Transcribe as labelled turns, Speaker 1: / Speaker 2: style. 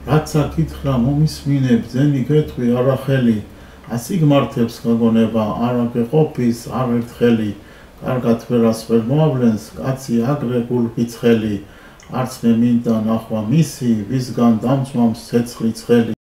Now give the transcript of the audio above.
Speaker 1: რაც აკითხლა მომისმინებ ძენი გეტყვი არახელი ასი გმართებს გაგონება არა გეყოფის არ ერთხელი კარგად ვერას ვერ მოავლენს კაცი აგრე გულფიცხელი არც მე მინდა ნახვა მისი ვისგან დამწვამს ცეცხლი ცხელი